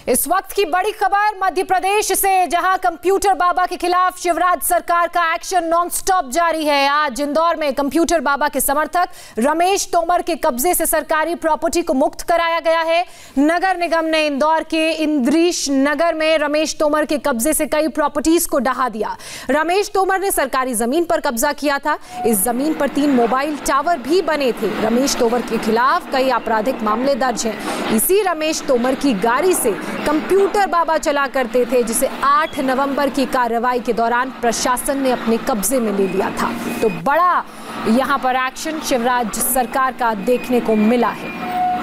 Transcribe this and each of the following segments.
इस वक्त की बड़ी खबर मध्य प्रदेश से, जहां कंप्यूटर बाबा के खिलाफ शिवराज सरकार का एक्शन नॉनस्टॉप जारी है। आज इंदौर में कंप्यूटर बाबा के समर्थक रमेश तोमर के कब्जे से सरकारी प्रॉपर्टी को मुक्त कराया गया है। नगर निगम ने इंदौर के इंद्रीश नगर में रमेश तोमर के कब्जे से कई प्रॉपर्टीज को ढहा दिया। रमेश तोमर ने सरकारी जमीन पर कब्जा किया था। इस जमीन पर 3 मोबाइल टावर भी बने थे। रमेश तोमर के खिलाफ कई आपराधिक मामले दर्ज हैं। इसी रमेश तोमर की गाड़ी से कंप्यूटर बाबा चला करते थे, जिसे 8 नवंबर की कार्रवाई के दौरान प्रशासन ने अपने कब्जे में ले लिया था। तो बड़ा यहां पर एक्शन शिवराज सरकार का देखने को मिला है।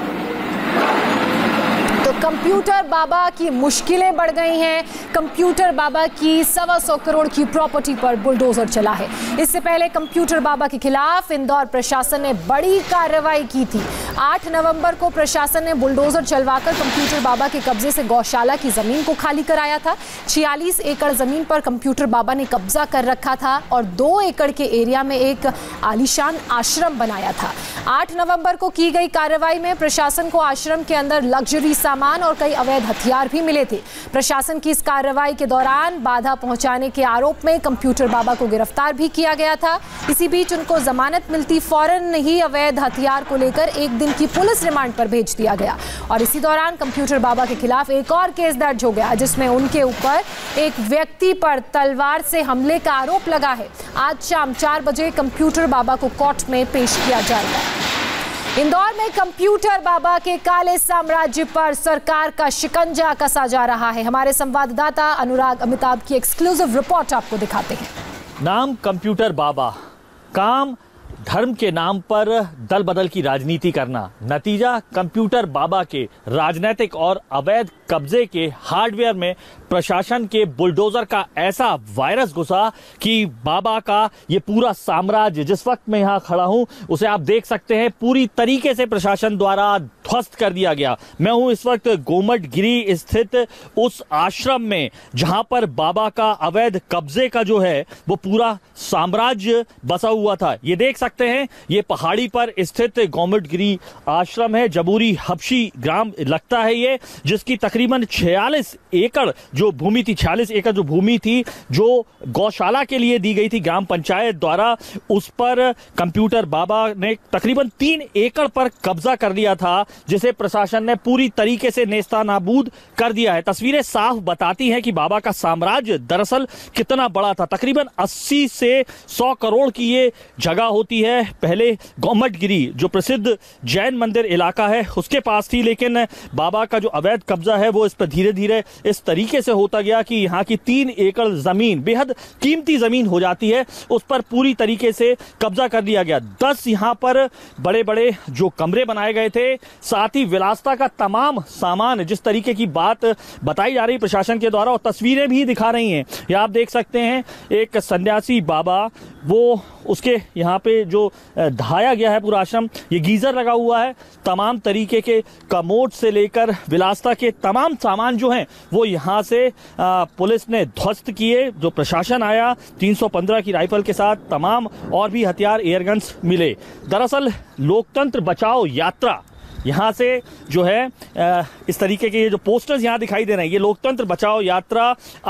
तो कंप्यूटर बाबा की मुश्किलें बढ़ गई हैं। कंप्यूटर बाबा की 125 करोड़ की प्रॉपर्टी पर बुलडोजर चला है। इससे पहले कंप्यूटर बाबा के खिलाफ इंदौर प्रशासन ने बड़ी कार्रवाई की थी। 8 नवंबर को प्रशासन ने बुलडोजर चलवाकर कंप्यूटर बाबा के कब्जे से गौशाला की जमीन को खाली कराया था। 46 एकड़ जमीन पर कंप्यूटर बाबा ने कब्जा कर रखा था और 2 एकड़ के एरिया में एक आलीशान आश्रम बनाया था। 8 नवंबर को की गई कार्रवाई में प्रशासन को आश्रम के अंदर लग्जरी सामान और कई अवैध हथियार भी मिले थे। प्रशासन की इस कार्रवाई के दौरान बाधा पहुंचाने के आरोप में कंप्यूटर बाबा को गिरफ्तार भी किया गया था। इसी बीच उनको जमानत मिलती फौरन ही अवैध हथियार को लेकर 1 दिन की पुलिस रिमांड पर भेज दिया गया और इसी दौरान कंप्यूटर बाबा के खिलाफ एक और केस दर्ज हो गया, जिसमें उनके ऊपर एक व्यक्ति पर तलवार से हमले का आरोप लगा है। आज शाम 4 बजे कंप्यूटर बाबा को कोर्ट में पेश किया जाएगा। इंदौर में कंप्यूटर बाबा के काले साम्राज्य पर सरकार का शिकंजा कसा जा रहा है। हमारे संवाददाता अनुराग अमिताभ की एक्सक्लूसिव रिपोर्ट आपको दिखाते हैं। नाम कंप्यूटर बाबा, काम धर्म के नाम पर दल बदल की राजनीति करना, नतीजा कंप्यूटर बाबा के राजनीतिक और अवैध कब्जे के हार्डवेयर में प्रशासन के बुलडोजर का ऐसा वायरस घुसा कि बाबा का ये पूरा साम्राज्य, जिस वक्त मैं यहाँ खड़ा हूँ उसे आप देख सकते हैं, पूरी तरीके से प्रशासन द्वारा ध्वस्त कर दिया गया। मैं हूँ इस वक्त गोमटगिरी स्थित उस आश्रम में जहां पर बाबा का अवैध कब्जे का जो है वो पूरा साम्राज्य बसा हुआ था। ये देख सकते हैं, ये पहाड़ी पर स्थित गोमटगिरी आश्रम है। जबूरी हबशी ग्राम लगता है ये, जिसकी तकरीबन 46 एकड़ जो भूमि थी, 46 एकड़ जो भूमि थी जो गौशाला के लिए दी गई थी ग्राम पंचायत द्वारा, उस पर कंप्यूटर बाबा ने तकरीबन 3 एकड़ पर कब्जा कर लिया था, जिसे प्रशासन ने पूरी तरीके से नेस्तानाबूद कर दिया है। तस्वीरें साफ बताती हैं कि बाबा का साम्राज्य दरअसल कितना बड़ा था। तकरीबन 80 से 100 करोड़ की ये जगह होती है। पहले गोमटगिरी जो प्रसिद्ध जैन मंदिर इलाका है उसके पास थी, लेकिन बाबा का जो अवैध कब्जा है वो इस पर धीरे धीरे इस तरीके से होता गया कि यहाँ की 3 एकड़ जमीन, बेहद कीमती जमीन हो जाती है, उस पर पूरी तरीके से कब्जा कर लिया गया। 10 यहाँ पर बड़े बड़े जो कमरे बनाए गए थे, साथ ही विलासता का तमाम सामान, जिस तरीके की बात बताई जा रही प्रशासन के द्वारा और तस्वीरें भी दिखा रही हैं। ये आप देख सकते हैं, एक सन्यासी बाबा, वो उसके यहाँ पे जो ढाया गया है पूरा आश्रम, ये गीजर लगा हुआ है। तमाम तरीके के कमोड से लेकर विलासता के तमाम सामान जो हैं वो यहाँ से पुलिस ने ध्वस्त किए। जो प्रशासन आया 315 की राइफल के साथ, तमाम और भी हथियार, एयरगन्स मिले। दरअसल लोकतंत्र बचाओ यात्रा यहाँ से जो है इस तरीके के ये जो पोस्टर्स यहाँ दिखाई दे रहे हैं, ये लोकतंत्र बचाओ यात्रा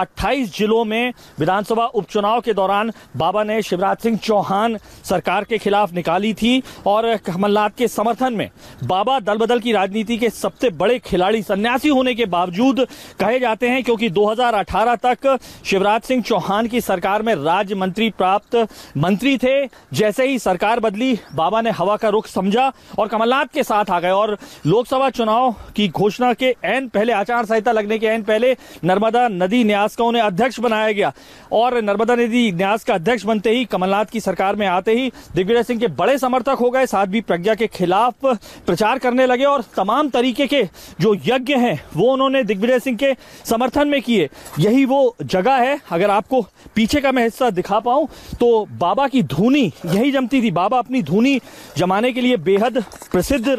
28 जिलों में विधानसभा उपचुनाव के दौरान बाबा ने शिवराज सिंह चौहान सरकार के खिलाफ निकाली थी और कमलनाथ के समर्थन में बाबा दल बदल की राजनीति के सबसे बड़े खिलाड़ी सन्यासी होने के बावजूद कहे जाते हैं, क्योंकि 2018 तक शिवराज सिंह चौहान की सरकार में राज्य मंत्री प्राप्त मंत्री थे। जैसे ही सरकार बदली, बाबा ने हवा का रुख समझा और कमलनाथ के साथ आ गए और लोकसभा चुनाव की घोषणा के ऐन पहले, आचार संहिता लगने के ऐन पहले, नर्मदा नदी न्यास का उन्हें अध्यक्ष बनाया गया और नर्मदा नदी न्यास का अध्यक्ष बनते ही, कमलनाथ की सरकार में आते ही दिग्विजय सिंह के बड़े समर्थक हो गए। साथ भी प्रज्ञा के खिलाफ प्रचार करने लगे और तमाम तरीके के जो यज्ञ हैं वो उन्होंने दिग्विजय सिंह के समर्थन में किए। यही वो जगह है, अगर आपको पीछे का मैं हिस्सा दिखा पाऊं तो बाबा की धूनी यही जमती थी। बाबा अपनी धूनी जमाने के लिए बेहद प्रसिद्ध रहे हैं।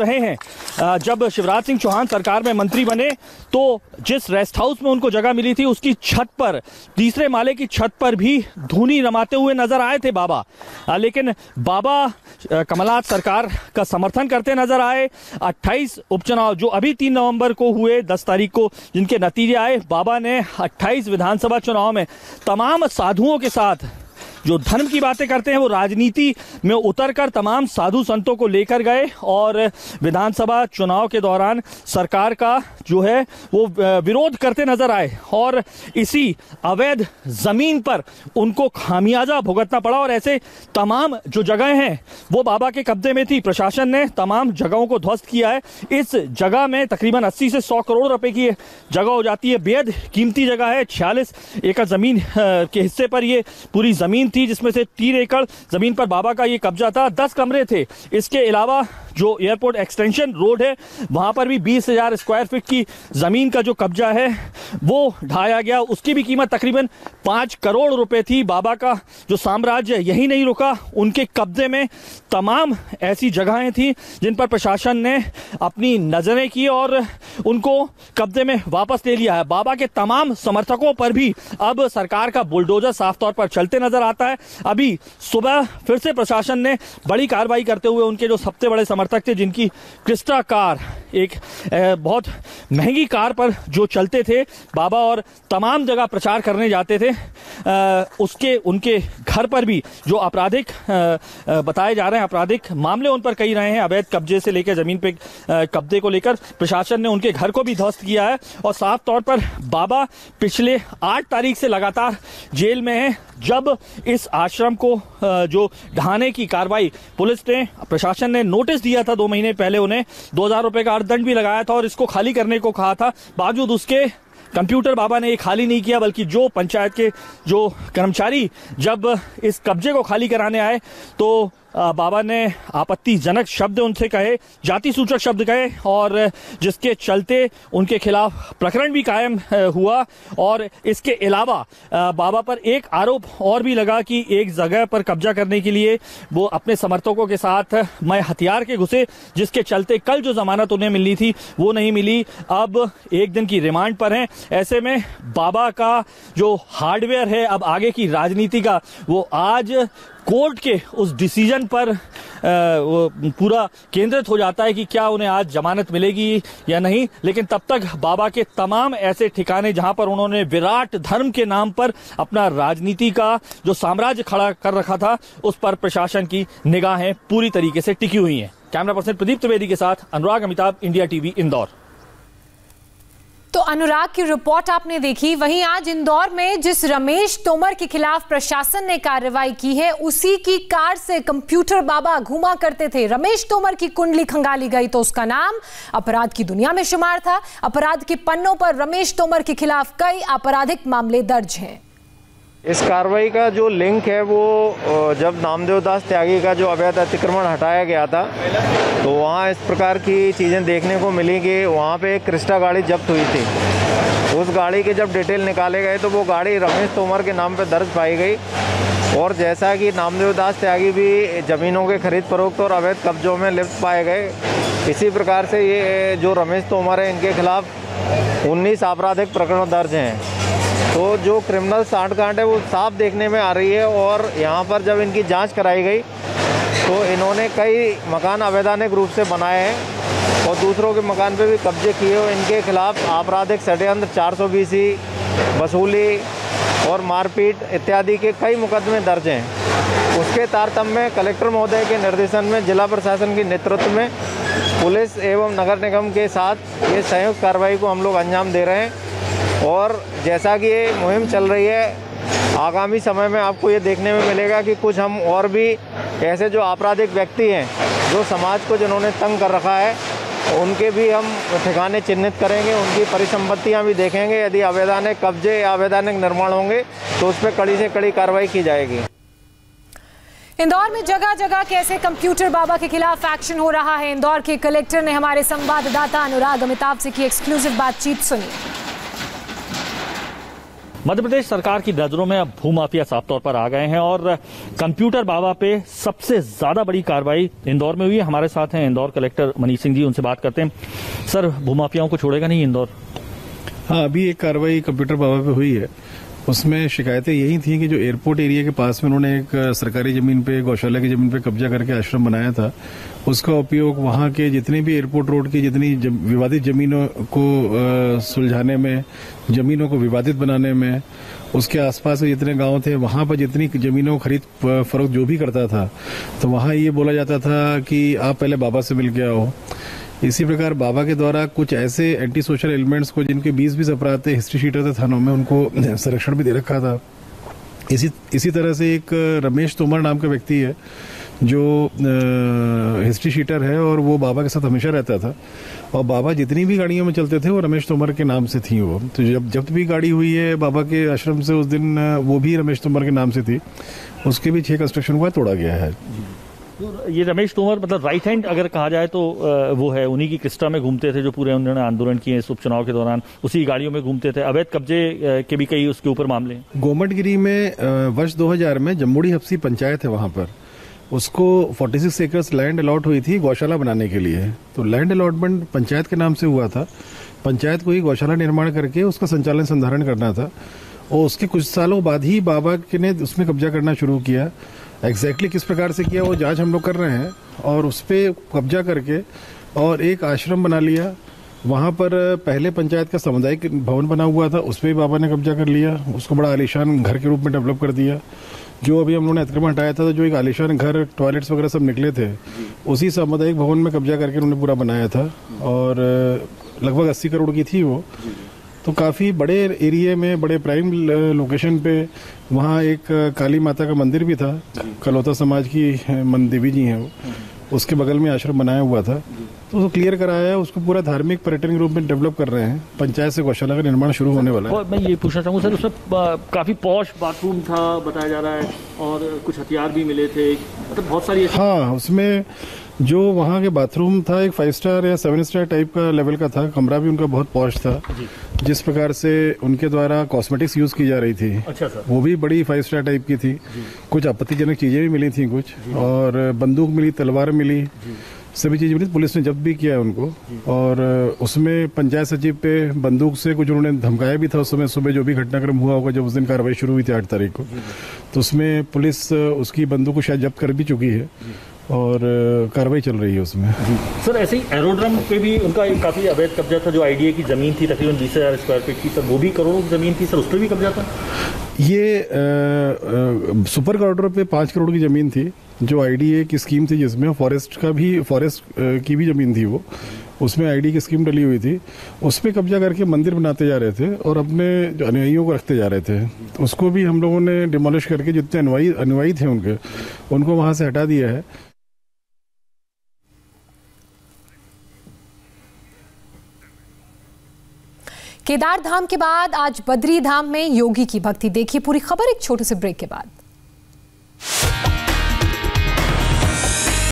जब शिवराज सिंह चौहान सरकार में मंत्री बने तो जिस रेस्ट हाउस में उनको जगह मिली थी उसकी छत पर, तीसरे माले की छत पर भी धूनी रमाते हुए नजर आए थे बाबा। लेकिन बाबा कमलनाथ सरकार का समर्थन करते नजर आए। 28 उपचुनाव जो अभी 3 नवंबर को हुए, 10 तारीख को जिनके नतीजे आए, बाबा ने 28 विधानसभा चुनाव में तमाम साधुओं के साथ जो धर्म की बातें करते हैं वो राजनीति में उतरकर तमाम साधु संतों को लेकर गए और विधानसभा चुनाव के दौरान सरकार का जो है वो विरोध करते नजर आए और इसी अवैध जमीन पर उनको खामियाजा भुगतना पड़ा। और ऐसे तमाम जो जगह हैं वो बाबा के कब्जे में थी। प्रशासन ने तमाम जगहों को ध्वस्त किया है। इस जगह में तकरीबन 80 से 100 करोड़ रुपए की जगह हो जाती है। बेहद कीमती जगह है। 46 एकड़ जमीन के हिस्से पर ये पूरी जमीन थी, जिसमें से 3 एकड़ जमीन पर बाबा का ये कब्जा था। 10 कमरे थे। इसके अलावा जो एयरपोर्ट एक्सटेंशन रोड है वहां पर भी 20,000 स्क्वायर फीट की जमीन का जो कब्जा है वो ढाया गया। उसकी भी कीमत तकरीबन 5 करोड़ रुपए थी। बाबा का जो साम्राज्य यही नहीं रुका, उनके कब्जे में तमाम ऐसी जगहें थी जिन पर प्रशासन ने अपनी नजरें की और उनको कब्जे में वापस ले लिया है। बाबा के तमाम समर्थकों पर भी अब सरकार का बुलडोजर साफ तौर पर चलते नजर आता है। अभी सुबह फिर से प्रशासन ने बड़ी कार्रवाई करते हुए उनके जो सबसे बड़े समर्थक थे, जिनकी क्रिस्टा कार, एक बहुत महंगी कार पर जो चलते थे बाबा और तमाम जगह प्रचार करने जाते थे, उनके घर पर भी जो आपराधिक बताए जा रहे हैं, आपराधिक मामले उन पर कई रहे हैं। अवैध कब्जे से लेकर जमीन पे कब्जे को लेकर प्रशासन ने उनके घर को भी ध्वस्त किया है। और साफ तौर पर बाबा पिछले 8 तारीख से लगातार जेल में है। जब इस आश्रम को जो ढहाने की कार्रवाई पुलिस ने, प्रशासन ने नोटिस दिया था 2 महीने पहले, उन्हें 2,000 रुपए का अर्थदंड भी लगाया था और इसको खाली करने को कहा था। बावजूद उसके कंप्यूटर बाबा ने ये खाली नहीं किया, बल्कि जो पंचायत के जो कर्मचारी जब इस कब्जे को खाली कराने आए तो बाबा ने आपत्तिजनक शब्द उनसे कहे, जाति सूचक शब्द कहे, और जिसके चलते उनके खिलाफ प्रकरण भी कायम हुआ। और इसके अलावा बाबा पर एक आरोप और भी लगा कि एक जगह पर कब्जा करने के लिए वो अपने समर्थकों के साथ मैं हथियार के घुसे, जिसके चलते कल जो जमानत उन्हें मिलनी थी वो नहीं मिली। अब 1 दिन की रिमांड पर हैं। ऐसे में बाबा का जो हार्डवेयर है अब आगे की राजनीति का, वो आज कोर्ट के उस डिसीजन पर वो पूरा केंद्रित हो जाता है कि क्या उन्हें आज जमानत मिलेगी या नहीं। लेकिन तब तक बाबा के तमाम ऐसे ठिकाने जहां पर उन्होंने विराट धर्म के नाम पर अपना राजनीति का जो साम्राज्य खड़ा कर रखा था, उस पर प्रशासन की निगाहें पूरी तरीके से टिकी हुई हैं। कैमरा पर्सन प्रदीप त्रिवेदी के साथ अनुराग अमिताभ, इंडिया टीवी, इंदौर। तो अनुराग की रिपोर्ट आपने देखी। वहीं आज इंदौर में जिस रमेश तोमर के खिलाफ प्रशासन ने कार्रवाई की है, उसी की कार से कंप्यूटर बाबा घुमा करते थे। रमेश तोमर की कुंडली खंगाली गई तो उसका नाम अपराध की दुनिया में शुमार था। अपराध के पन्नों पर रमेश तोमर के खिलाफ कई आपराधिक मामले दर्ज हैं। इस कार्रवाई का जो लिंक है वो जब नामदेव दास त्यागी का जो अवैध अतिक्रमण हटाया गया था तो वहाँ इस प्रकार की चीज़ें देखने को मिली कि वहाँ पे एक क्रिस्टा गाड़ी जब्त हुई थी। उस गाड़ी के जब डिटेल निकाले गए तो वो गाड़ी रमेश तोमर के नाम पे दर्ज पाई गई। और जैसा कि नामदेव दास त्यागी भी ज़मीनों के खरीद फरोख्त और अवैध कब्जों में लिप्त पाए गए, इसी प्रकार से ये जो रमेश तोमर है इनके खिलाफ 19 आपराधिक प्रकरण दर्ज हैं। तो जो क्रिमिनल सांठगांठ है वो साफ देखने में आ रही है। और यहाँ पर जब इनकी जांच कराई गई तो इन्होंने कई मकान अवैधानिक रूप से बनाए हैं और दूसरों के मकान पे भी कब्जे किए और इनके खिलाफ आपराधिक षड्यंत्र, 420, वसूली और मारपीट इत्यादि के कई मुकदमे दर्ज हैं। उसके तारतम्य में कलेक्टर महोदय के निर्देशन में जिला प्रशासन के नेतृत्व में पुलिस एवं नगर निगम के साथ ये संयुक्त कार्रवाई को हम लोग अंजाम दे रहे हैं। और जैसा कि ये मुहिम चल रही है, आगामी समय में आपको ये देखने में मिलेगा कि कुछ हम और भी ऐसे जो आपराधिक व्यक्ति हैं जो समाज को जिन्होंने तंग कर रखा है, उनके भी हम ठिकाने चिन्हित करेंगे, उनकी परिसंपत्तियां भी देखेंगे। यदि अवैधानिक कब्जे या अवैधानिक निर्माण होंगे तो उस पर कड़ी से कड़ी कार्रवाई की जाएगी। इंदौर में जगह जगह कैसे कंप्यूटर बाबा के खिलाफ एक्शन हो रहा है, इंदौर के कलेक्टर ने हमारे संवाददाता अनुराग अमिताभ से की एक्सक्लूसिव बातचीत सुनी। मध्य प्रदेश सरकार की नजरों में अब भूमाफिया साफ तौर पर आ गए हैं और कंप्यूटर बाबा पे सबसे ज्यादा बड़ी कार्रवाई इंदौर में हुई है। हमारे साथ हैं इंदौर कलेक्टर मनीष सिंह जी, उनसे बात करते हैं। सर, भूमाफियाओं को छोड़ेगा नहीं इंदौर? हाँ, अभी एक कार्रवाई कंप्यूटर बाबा पे हुई है। उसमें शिकायतें यही थी कि जो एयरपोर्ट एरिया के पास में उन्होंने एक सरकारी जमीन पे, गौशाला की जमीन पे कब्जा करके आश्रम बनाया था, उसका उपयोग वहाँ के जितनी भी एयरपोर्ट रोड की जितनी विवादित जमीनों को सुलझाने में, जमीनों को विवादित बनाने में, उसके आसपास के जितने गांव थे वहां पर जितनी जमीनों खरीद फरोख्त जो भी करता था, तो वहां ये बोला जाता था कि आप पहले बाबा से मिल के आओ। इसी प्रकार बाबा के द्वारा कुछ ऐसे एंटी सोशल एलिमेंट्स को जिनके 20 अपराध थे, हिस्ट्री शीटर थे थानों में, उनको संरक्षण भी दे रखा था। इसी तरह से एक रमेश तोमर नाम का व्यक्ति है जो हिस्ट्री शीटर है और वो बाबा के साथ हमेशा रहता था और बाबा जितनी भी गाड़ियों में चलते थे वो रमेश तोमर के नाम से थी। वो तो जब भी गाड़ी हुई है बाबा के आश्रम से, उस दिन वो भी रमेश तोमर के नाम से थी। उसके भी 6 कंस्ट्रक्शन हुआ, तोड़ा गया है। तो ये रमेश तोमर मतलब राइट हैंड अगर कहा जाए तो वो है, उन्हीं की क्रिस्टा में घूमते थे जो पूरे उन्होंने आंदोलन किए इस उपचुनाव के दौरान, उसी गाड़ियों में घूमते थे। अवैध कब्जे के भी कई उसके ऊपर मामले हैं। गोमटगिरी में वर्ष 2000 में जम्मूड़ी हफ्सी पंचायत है, वहां पर उसको 46 एकर्स लैंड अलॉट हुई थी गौशाला बनाने के लिए। तो लैंड अलॉटमेंट पंचायत के नाम से हुआ था। पंचायत को ही गौशाला निर्माण करके उसका संचालन संधारण करना था और उसके कुछ सालों बाद ही बाबा ने उसमें कब्जा करना शुरू किया। एग्जैक्टली किस प्रकार से किया वो जांच हम लोग कर रहे हैं और उस पर कब्जा करके और एक आश्रम बना लिया। वहाँ पर पहले पंचायत का सामुदायिक भवन बना हुआ था, उस पर भी बाबा ने कब्जा कर लिया। उसको बड़ा आलीशान घर के रूप में डेवलप कर दिया। जो अभी हम लोगों ने अतिक्रमण हटाया था, जो एक आलीशान घर, टॉयलेट्स वगैरह सब निकले थे, उसी सामुदायिक भवन में कब्जा करके उन्होंने पूरा बनाया था और लगभग 80 करोड़ की थी वो। तो काफ़ी बड़े एरिया में, बड़े प्राइम लोकेशन पे वहाँ एक काली माता का मंदिर भी था। कलौता समाज की देवी जी हैं वो, उसके बगल में आश्रम बनाया हुआ था। तो उसको क्लियर कराया है, उसको पूरा धार्मिक पर्यटन के रूप में डेवलप कर रहे हैं। पंचायत से गौशाला का निर्माण शुरू होने वाला है। और मैं ये पूछना चाहूँगा सर, उसमें काफ़ी पॉश बाथरूम था बताया जा रहा है और कुछ हथियार भी मिले थे, मतलब बहुत सारी। हाँ, उसमें जो वहाँ के बाथरूम था एक 5 स्टार या 7 स्टार टाइप का लेवल का था। कमरा भी उनका बहुत पॉश था। जिस प्रकार से उनके द्वारा कॉस्मेटिक्स यूज की जा रही थी, अच्छा सर, वो भी बड़ी 5 स्टार टाइप की थी। कुछ आपत्तिजनक चीजें भी मिली थी कुछ, और बंदूक मिली, तलवार मिली, सभी चीजें मिली। पुलिस ने जब्त भी किया है उनको। और उसमें पंचायत सचिव पे बंदूक से कुछ उन्होंने धमकाया भी था उस समय सुबह, जो भी घटनाक्रम हुआ होगा जब उस दिन कार्रवाई शुरू हुई थी 8 तारीख को। तो उसमें पुलिस उसकी बंदूक को शायद जब्त कर भी चुकी है और कार्रवाई चल रही है उसमें। सर, ऐसे ही एरोड्रम पे भी उनका काफी अवैध कब्जा था। जो आईडीए की जमीन थी तकरीबन 20,000 स्क्वायर फीट की, सर वो भी करोड़ों की जमीन थी सर, उस पर भी कब्जा था। ये सुपर कॉरिडोर पे 5 करोड़ की जमीन थी जो आईडीए की स्कीम थी, जिसमें फॉरेस्ट की भी जमीन थी वो, उसमें आईडी की स्कीम डली हुई थी। उस पर कब्जा करके मंदिर बनाते जा रहे थे और अपने अनुयायियों को रखते जा रहे थे। उसको भी हम लोगों ने डिमोलिश करके जितने अनुयायी थे उनको वहां से हटा दिया है। केदार धाम के बाद आज बद्री धाम में योगी की भक्ति। देखिए पूरी खबर एक छोटे से ब्रेक के बाद।